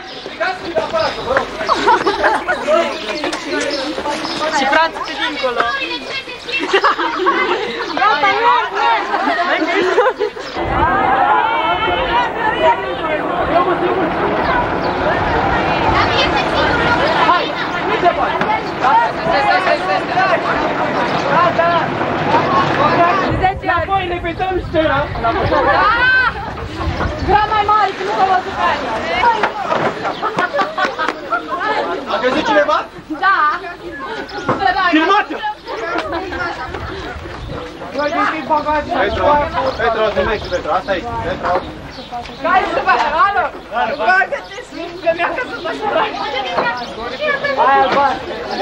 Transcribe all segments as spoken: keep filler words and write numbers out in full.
Și frații pe dincolo. Gata, merg, Hai, nu se poate. Stai, stai, stai, stai, stai. Gata. Înapoi repetăm scena. Da! Gra mai mare, că nu s-a văzut pe aia. A crezut cineva? Da! Filmați-o! Noi deschid bagajul. Petru, Petru, numește Petru, asta e. Petru. Care se face? Alo! Bagă-te sus, că mi-a căzut la șorac. Aia albastră.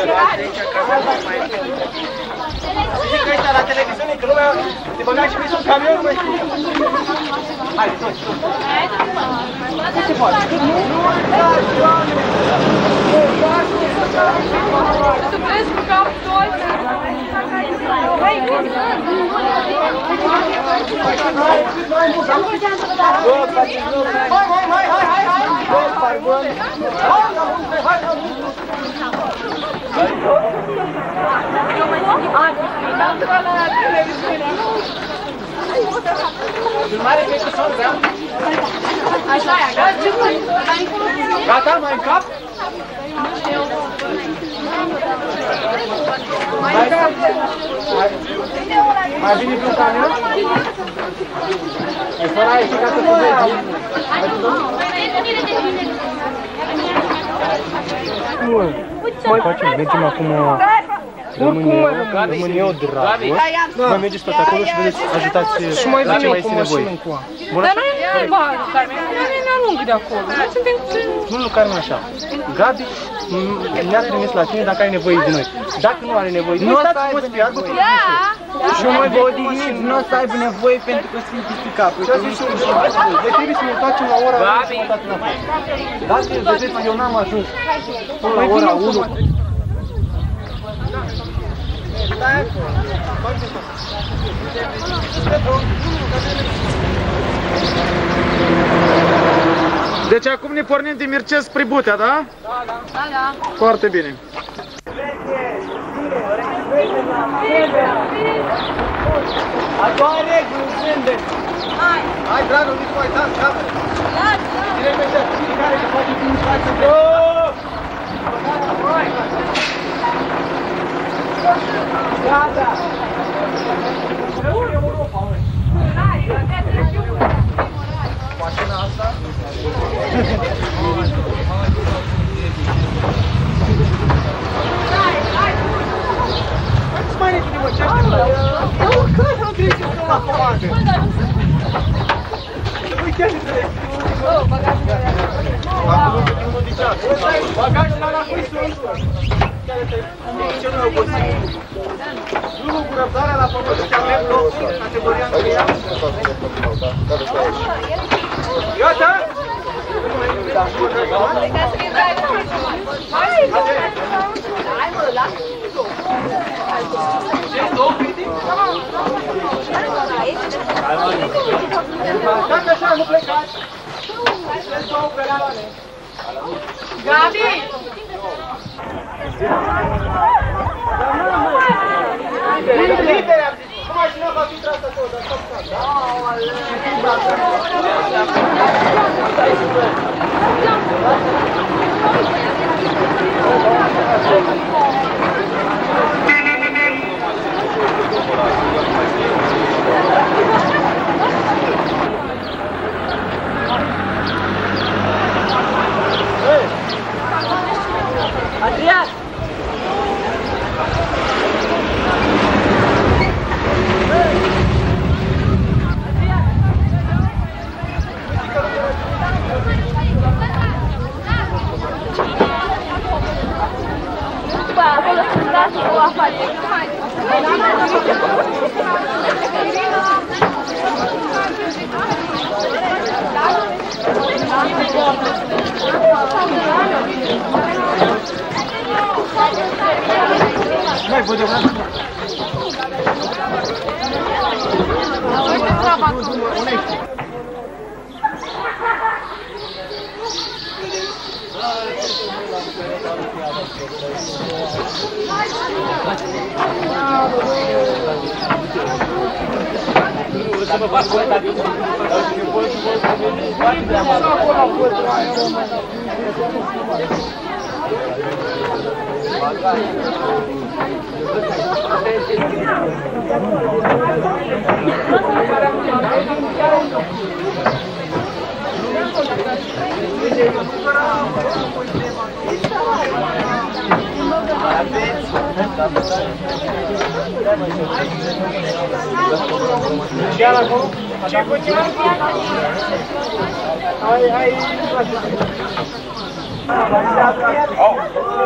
Zice că ăștia la televiziune, că lumea te băga și pe un camion, măi. Hai, toți, toți. Nu se poate. Tu crezi cu capul tot? Hai, cum? Hai, hai, hai, hai, hai, hai! Hai, bun! Hai, filmare pe cu sol, da? Așa e, gata? Gata, mai în cap? Mai în cap? Mai vine pe un camion? E fără aia și ca să vezi. Mai facem, mergem acum România, România, Dragos. Mai mergeți pe acolo și vedeți, ajutați la ce mai este nevoie. Dar noi nu bani, Carmen, noi ne alungă de acolo. Noi suntem... Nu, nu, Carmen, așa. Gabi ne-a trimis la tine dacă ai nevoie de noi. Dacă nu are nevoie de noi, stați poți fi arbă. Și noi vă odihniți, nu o să aibă nevoie pentru că sunt pisticat. Și asta e și de trebuie să ne întoarcem la ora unu și dați înapoi. Dacă vedeți, eu n-am ajuns până la ora unu. Stai acolo. Deci acum ne pornim de Mircea spre Butea, da? Da, da. Da, da. Foarte bine. A doua regulă, zâmbe. Hai. Hai, dragul, nici mai uitați, cameră. Da, da. Cine merge cu fiecare că face cum face de... Gata! Mașina asta? Mai repede, mă, ce așteptă? Eu când am trezit la comandă? Uite, nu trec. Acum e unul de ceas. Bagajul ăla cui sunt? Ce nu e obosit? Nu cu răbdarea la pământ și avem locul, categoria întâia. Gata? Hai, mă, lasă-mi două. Ce, două critici? Dacă așa, nu plecați. Vreți două perioane. Gabi! Libere, am zis. Cum mașina va fi trasă acolo, dar stop, stop. Adrian! Acolo sunt lasă o afacere. Mai văd eu. Uite treaba tu. Să mă fac colecta de Chiar acolo? Ce cu tine? Hai, hai, oh.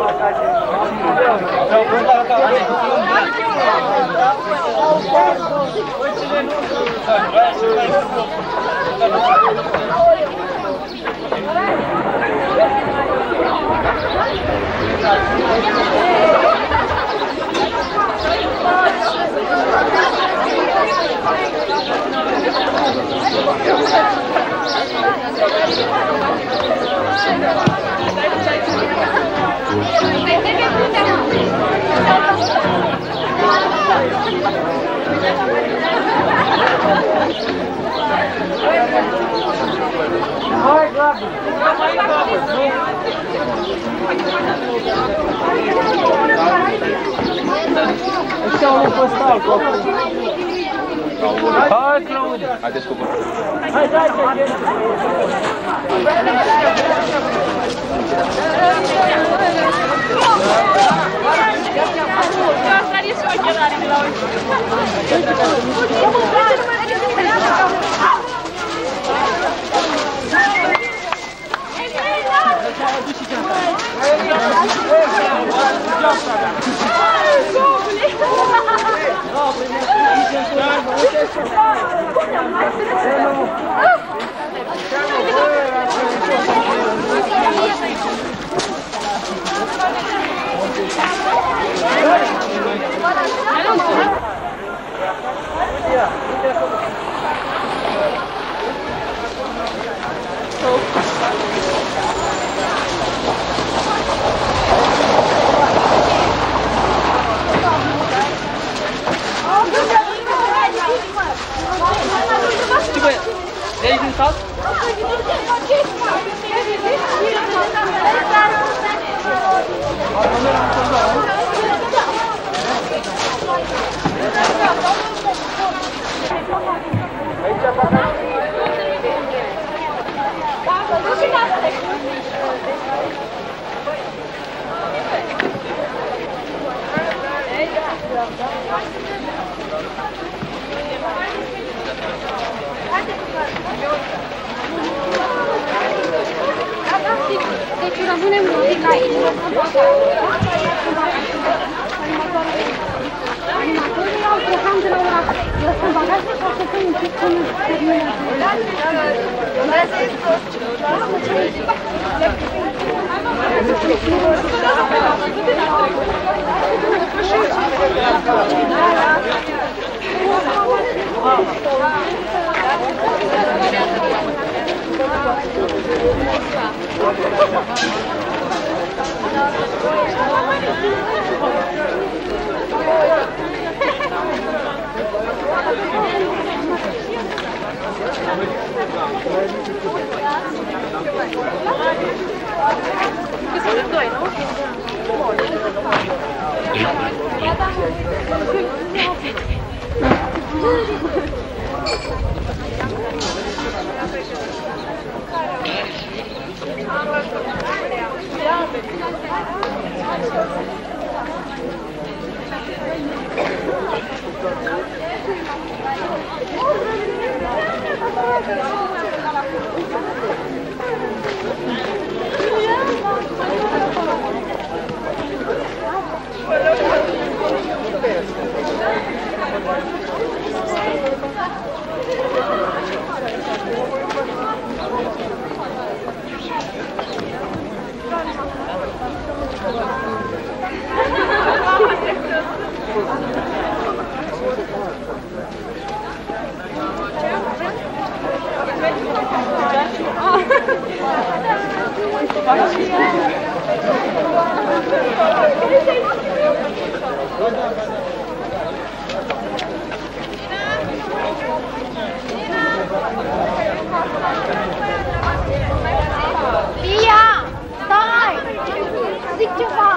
Hai, Gabi! Hai, Gabi! Ăștia unul pe stalul acolo. Hai, Claudia! Haideți cu bără. Hai, dai, hai! Ești din sat? Deci rămânem muzica aici. Animatorii au plecat de la ora. Lăsăm bagajele ca să fim un pic până termină. Sunt doi, nu? Am Pia! Stai! Zic ceva!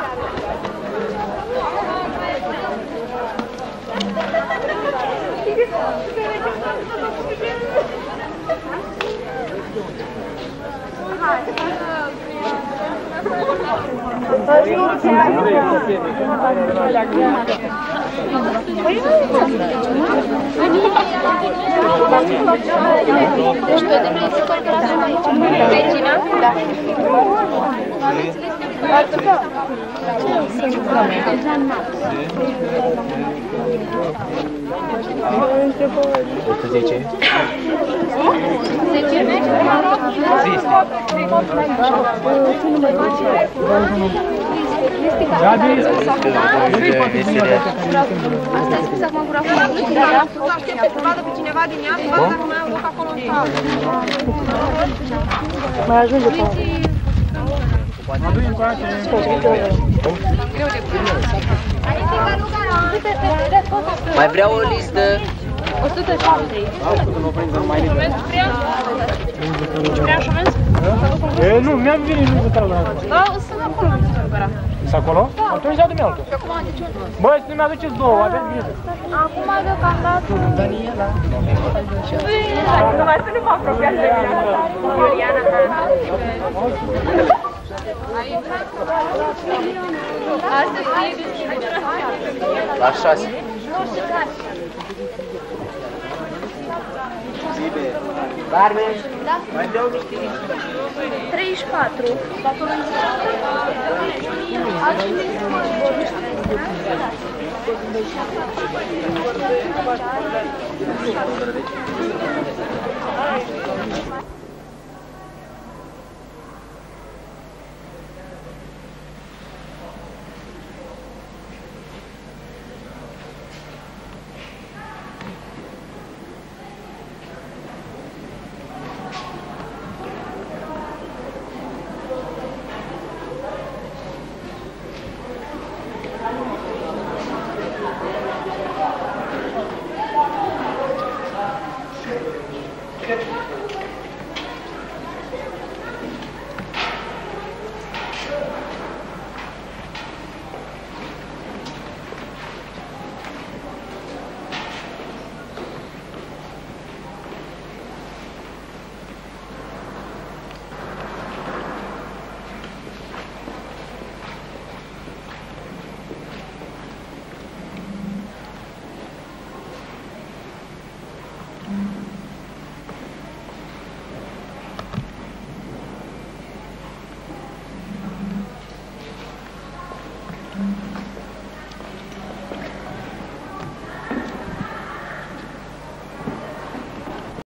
zece. Asta e scris acum cu raful. Da, da. Aștept să vadă pe cineva din ea, să vadă dacă mai au loc acolo în sală. Mai ajunge pe Adu-i încoace. Mai vreau o listă. o sută șaptezeci. Vrea șomenți? E, nu, mi-am venit nu să la asta. Da, sunt acolo, nu se supăra. Sunt acolo? Atunci adu-mi altul. Băi, să nu-mi aduceți două, aveți grijă. Acum deocamdată... Daniela. Nu mai să nu mă apropiați de mine. Iuliana. Astăzi e deschide. La șase. Barmen. Da? Mai vreau niște treizeci și patru. Altcine?